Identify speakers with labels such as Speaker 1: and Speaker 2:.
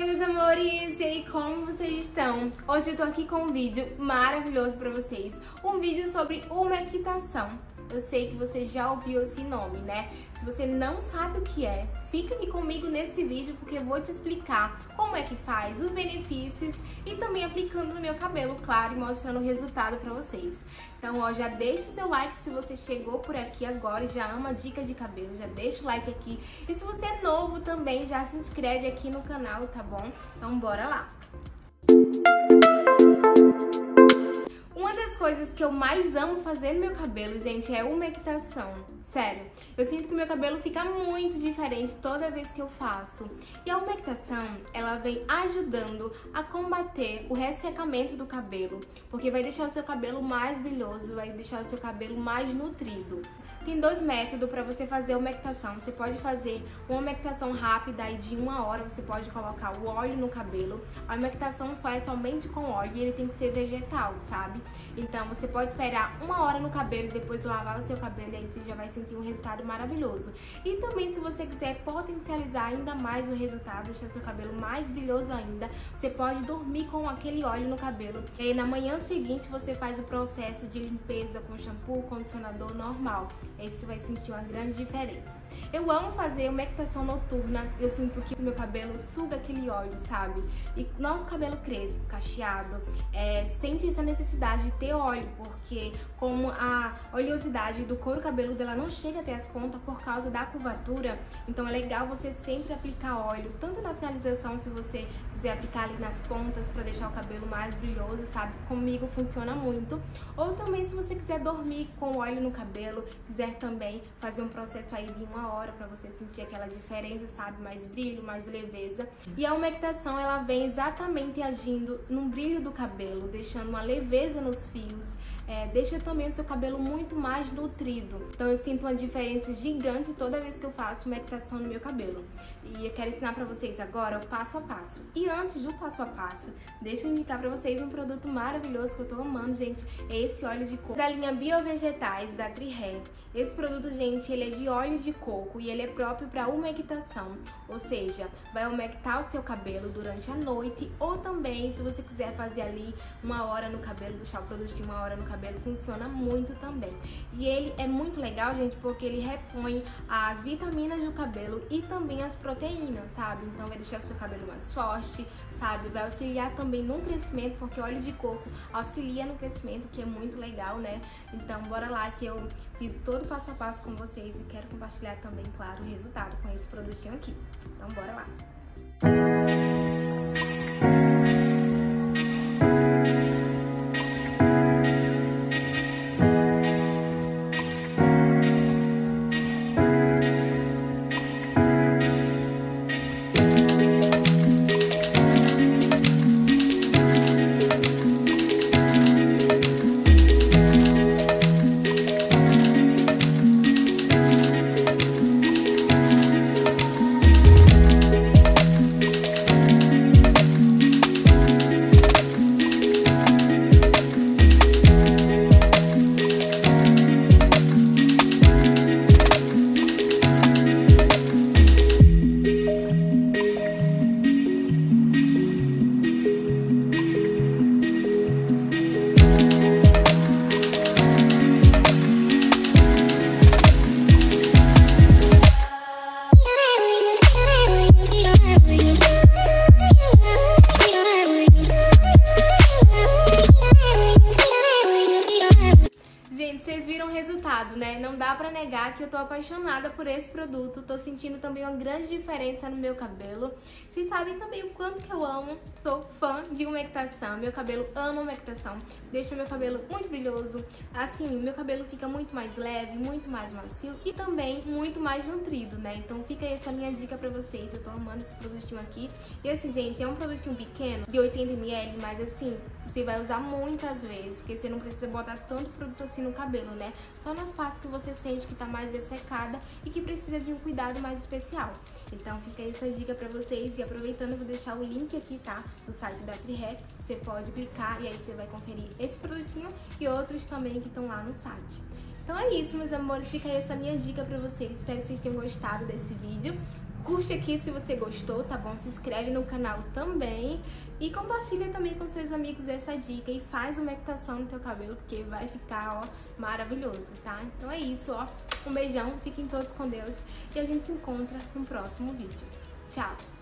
Speaker 1: Oi, meus amores! E aí, como vocês estão? Hoje eu tô aqui com um vídeo maravilhoso pra vocês. Um vídeo sobre umectação. Eu sei que você já ouviu esse nome, né? Se você não sabe o que é, fica aqui comigo nesse vídeo porque eu vou te explicar como é que faz, os benefícios e também aplicando no meu cabelo, claro, e mostrando o resultado pra vocês. Então, ó, já deixa o seu like se você chegou por aqui agora e já ama dica de cabelo, já deixa o like aqui. E se você é novo também, já se inscreve aqui no canal, tá bom? Então, bora lá! Uma das coisas que eu mais amo fazer no meu cabelo, gente, é umectação. Sério, eu sinto que o meu cabelo fica muito diferente toda vez que eu faço. E a umectação, ela vem ajudando a combater o ressecamento do cabelo, porque vai deixar o seu cabelo mais brilhoso, vai deixar o seu cabelo mais nutrido. Tem dois métodos para você fazer a umectação. Você pode fazer uma umectação rápida e de 1 hora, você pode colocar o óleo no cabelo. A umectação só é somente com óleo e ele tem que ser vegetal, sabe? Então você pode esperar 1 hora no cabelo e depois lavar o seu cabelo e aí você já vai sentir um resultado maravilhoso. E também se você quiser potencializar ainda mais o resultado, deixar seu cabelo mais brilhoso ainda, você pode dormir com aquele óleo no cabelo. E aí na manhã seguinte você faz o processo de limpeza com shampoo, condicionador normal. Aí você vai sentir uma grande diferença. Eu amo fazer umectação noturna, eu sinto que o meu cabelo suga aquele óleo, sabe? E nosso cabelo crespo, cacheado, sente essa necessidade de ter óleo, porque como a oleosidade do couro cabeludo ela não chega até as pontas por causa da curvatura, então é legal você sempre aplicar óleo, tanto na finalização, se você quiser aplicar ali nas pontas para deixar o cabelo mais brilhoso, sabe? Comigo funciona muito. Ou também se você quiser dormir com óleo no cabelo, quiser também fazer um processo aí de 1 hora para você sentir aquela diferença, sabe? Mais brilho, mais leveza. E a umectação, ela vem exatamente agindo no brilho do cabelo, deixando uma leveza nos fios, deixa também o seu cabelo muito mais nutrido. Então eu sinto uma diferença gigante toda vez que eu faço umectação no meu cabelo. E eu quero ensinar pra vocês agora o passo a passo. E antes do passo a passo, deixa eu indicar pra vocês um produto maravilhoso que eu tô amando, gente. É esse óleo de coco da linha Biovegetais da Tri-Hair. Esse produto, gente, ele é de óleo de coco e ele é próprio para umectação, ou seja, vai umectar o seu cabelo durante a noite ou também, se você quiser fazer ali 1 hora no cabelo, deixar o produto de 1 hora no cabelo, funciona muito também. E ele é muito legal, gente, porque ele repõe as vitaminas do cabelo e também as proteínas, sabe? Então vai deixar o seu cabelo mais forte, sabe? Vai auxiliar também no crescimento, porque o óleo de coco auxilia no crescimento, que é muito legal, né? Então bora lá que eu fiz todo o passo a passo com vocês e quero compartilhar também, claro, o resultado com esse produtinho aqui. Então bora lá! Vocês viram o resultado, né? Não dá pra negar que eu tô apaixonada por esse produto. Tô sentindo também uma grande diferença no meu cabelo. Vocês sabem também o quanto que eu amo. Sou fã de umectação. Meu cabelo ama umectação. Deixa meu cabelo muito brilhoso. Assim, meu cabelo fica muito mais leve, muito mais macio e também muito mais nutrido, né? Então fica essa minha dica pra vocês. Eu tô amando esse produtinho aqui. E assim, gente, é um produtinho pequeno, de 80 ml, mas assim, você vai usar muitas vezes, porque você não precisa botar tanto produto assim no cabelo, né? Só nas partes que você sente que tá mais ressecada e que precisa de um cuidado mais especial. Então fica essa dica pra vocês e aproveitando eu vou deixar o link aqui, tá? No site da Tri-Hair, você pode clicar e aí você vai conferir esse produtinho e outros também que estão lá no site. Então é isso, meus amores, fica aí essa minha dica pra vocês. Espero que vocês tenham gostado desse vídeo. Curte aqui se você gostou, tá bom? Se inscreve no canal também e compartilha também com seus amigos essa dica e faz uma equitação no teu cabelo, porque vai ficar, ó, maravilhoso, tá? Então é isso, ó. Um beijão, fiquem todos com Deus e a gente se encontra no próximo vídeo. Tchau!